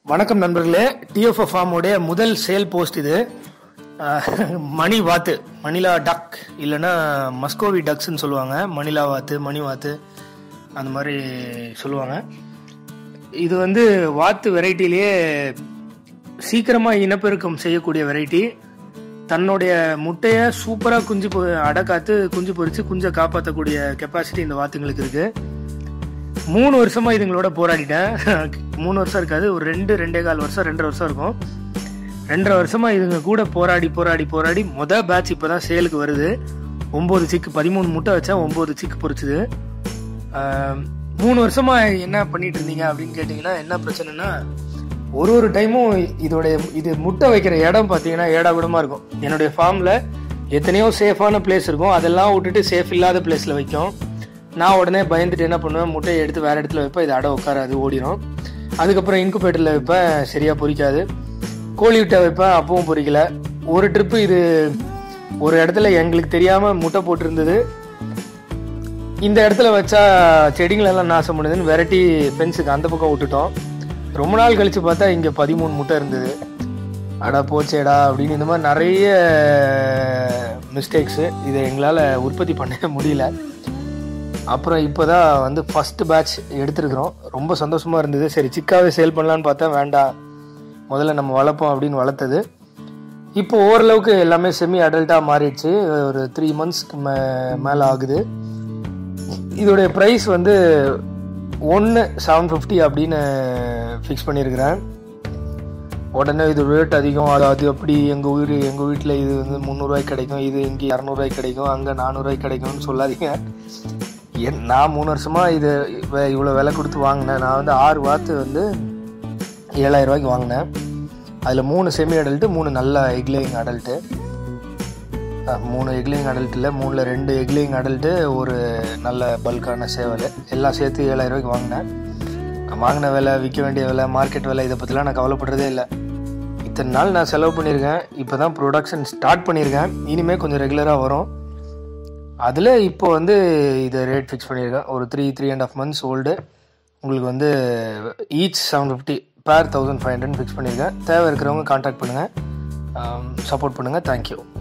வணக்கம் நண்பர்களே, டிஎஃப்எஃப் ஃபார்முடைய முதல் சேல் போஸ்ட் இது. மணி வாத்து, மணிலா டக் இல்லைன்னா மஸ்கோவி டக்ஸ்ன்னு சொல்லுவாங்க. மணிலா வாத்து, மணி வாத்து அந்த மாதிரி சொல்லுவாங்க. இது வந்து வாத்து வெரைட்டிலேயே சீக்கிரமாக இனப்பெருக்கம் செய்யக்கூடிய வெரைட்டி. தன்னுடைய முட்டையை சூப்பராக அடக்காத்து குஞ்சு பொறிச்சு குஞ்சை காப்பாற்றக்கூடிய கெப்பாசிட்டி இந்த வாத்துங்களுக்கு இருக்குது. 3 வருஷமா இதுங்களோட போராடிட்டேன். 3 வருஷம் இருக்காது, ஒரு 2.25 வருஷம், 2.5 வருஷம் இருக்கும். 2.5 வருஷமா இதுங்க கூட போராடி மொதல் பேட்ச் இப்போதான் சேலுக்கு வருது. 9 சிக்கு, 13 முட்டை வச்சா 9 சிக்கு பொறிச்சுது. 3 வருஷமா என்ன பண்ணிட்டு இருந்தீங்க அப்படின்னு கேட்டீங்கன்னா, என்ன பிரச்சனைனா ஒரு டைமும் இது முட்டை வைக்கிற இடம் பார்த்தீங்கன்னா ஏடாகுடமா இருக்கும். என்னுடைய ஃபார்ம்ல எத்தனையோ சேஃபான பிளேஸ் இருக்கும், அதெல்லாம் விட்டுட்டு சேஃப் இல்லாத பிளேஸ்ல வைக்கும். நான் உடனே பயந்துட்டு என்ன பண்ணுவேன், முட்டையை எடுத்து வேறு இடத்துல வைப்பேன். இது அடை உட்காராது, ஓடிடும். அதுக்கப்புறம் இன்குபேட்டரில் வைப்பேன், சரியாக பொரிக்காது. கோழி விட்டை வைப்பேன், அப்பவும் பொரிக்கல. ஒரு ட்ரிப்பு இது ஒரு இடத்துல எங்களுக்கு தெரியாமல் முட்டை போட்டிருந்தது. இந்த இடத்துல வச்சா செடிங்களெல்லாம் நாசம் பண்ணுதுன்னு விரட்டி ஃபென்ஸுக்கு அந்த பக்கம் விட்டுட்டோம். ரொம்ப நாள் கழித்து பார்த்தா இங்கே 13 முட்டை இருந்தது. அடா போச்சேடா அப்படின்னு இந்த மாதிரி நிறைய மிஸ்டேக்ஸு. இதை எங்களால் உற்பத்தி பண்ண முடியல. அப்புறம் இப்போ தான் வந்து ஃபஸ்ட்டு பேட்ச் எடுத்துருக்குறோம். ரொம்ப சந்தோஷமாக இருந்தது. சரி, சிக்காவே சேல் பண்ணலான்னு பார்த்தா வேண்டாம், முதல்ல நம்ம வளர்ப்போம் அப்படின்னு வளர்த்தது. இப்போ ஓரளவுக்கு எல்லாமே செமி அடல்ட்டாக மாறிடுச்சு. ஒரு 3 மந்த்ஸ்க்கு மேலே ஆகுது. இதோடைய ப்ரைஸ் வந்து 1,750 அப்படின்னு ஃபிக்ஸ் பண்ணியிருக்கிறேன். உடனே இது ரேட் அதிகம், அது அப்படி எங்கள் வீட்டில் இது வந்து 300 ரூபாய்க்கு கிடைக்கும், இது இங்கே 200 ரூபாய்க்கு கிடைக்கும், அங்கே 400 ரூபாய்க்கு கிடைக்கும்னு சொல்லாதீங்க. நான் 3 வருஷமாக இது இவ்வளோ விலை கொடுத்து வாங்கினேன். நான் வந்து 6 வாத்து வந்து 7,000 ரூபாய்க்கு வாங்கினேன். அதில் 3 செமி அடல்ட்டு, 3 நல்ல எக்லேயிங் அடல்ட்டு. 3 எக்லேயிங் அடல்ட் இல்லை, 3ல் 2 எக்லேயிங் அடல்ட்டு, ஒரு நல்ல பல்கான சேவல், எல்லாம் சேர்த்து 7,000 ரூபாய்க்கு வாங்கினேன். வாங்கின விலை, விற்க வேண்டிய விலை, மார்க்கெட் விலை, இதை பற்றிலாம் நான் கவலைப்படுறதே இல்லை. இத்தனை நாள் நான் செலவு பண்ணியிருக்கேன். இப்போ தான் ப்ரொடக்ஷன் ஸ்டார்ட் பண்ணியிருக்கேன். இனிமேல் கொஞ்சம் ரெகுலராக வரும். அதில் இப்போ வந்து இதை ரேட் ஃபிக்ஸ் பண்ணியிருக்கேன். ஒரு 3.5 மந்த்ஸ் ஓல்டு. உங்களுக்கு வந்து ஈச் 750, பேர் 1,500 ஃபிக்ஸ் பண்ணியிருக்கேன். தேவை இருக்கிறவங்க கான்டாக்ட் பண்ணுங்கள், சப்போர்ட் பண்ணுங்கள். தேங்க்யூ.